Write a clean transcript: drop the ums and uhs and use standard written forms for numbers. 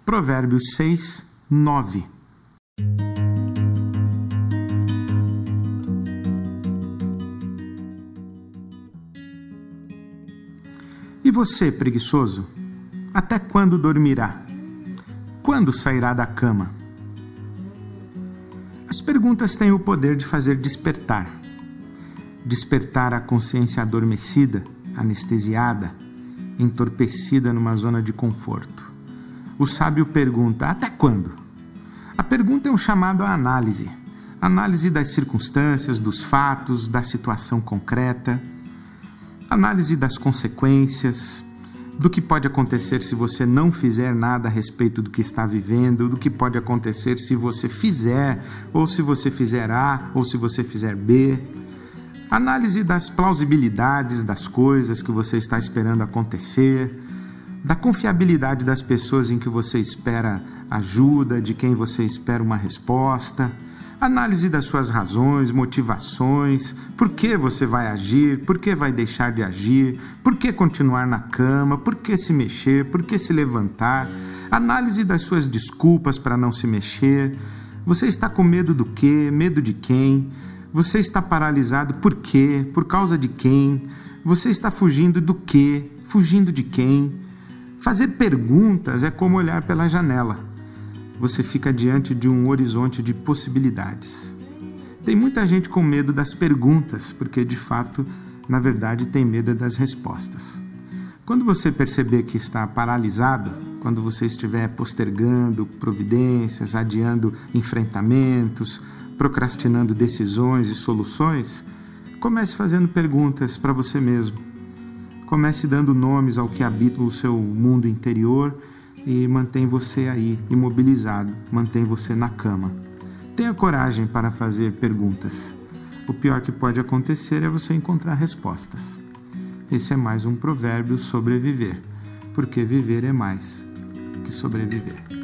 Provérbios 6, 9. E você, preguiçoso, até quando dormirá? Quando sairá da cama? As perguntas têm o poder de fazer despertar. Despertar a consciência adormecida, anestesiada, entorpecida numa zona de conforto. O sábio pergunta: até quando? A pergunta é um chamado à análise. Análise das circunstâncias, dos fatos, da situação concreta. Análise das consequências, do que pode acontecer se você não fizer nada a respeito do que está vivendo, do que pode acontecer se você fizer, ou se você fizer A, ou se você fizer B. Análise das plausibilidades das coisas que você está esperando acontecer, da confiabilidade das pessoas em que você espera ajuda, de quem você espera uma resposta. Análise das suas razões, motivações, por que você vai agir, por que vai deixar de agir, por que continuar na cama, por que se mexer, por que se levantar. Análise das suas desculpas para não se mexer. Você está com medo do quê? Medo de quem? Você está paralisado por quê? Por causa de quem? Você está fugindo do quê? Fugindo de quem? Fazer perguntas é como olhar pela janela. Você fica diante de um horizonte de possibilidades. Tem muita gente com medo das perguntas, porque de fato, na verdade, tem medo das respostas. Quando você perceber que está paralisado, quando você estiver postergando providências, adiando enfrentamentos, procrastinando decisões e soluções, comece fazendo perguntas para você mesmo. Comece dando nomes ao que habita o seu mundo interior e mantém você aí imobilizado, mantém você na cama. Tenha coragem para fazer perguntas. O pior que pode acontecer é você encontrar respostas. Esse é mais um provérbio sobre viver, porque viver é mais que sobreviver.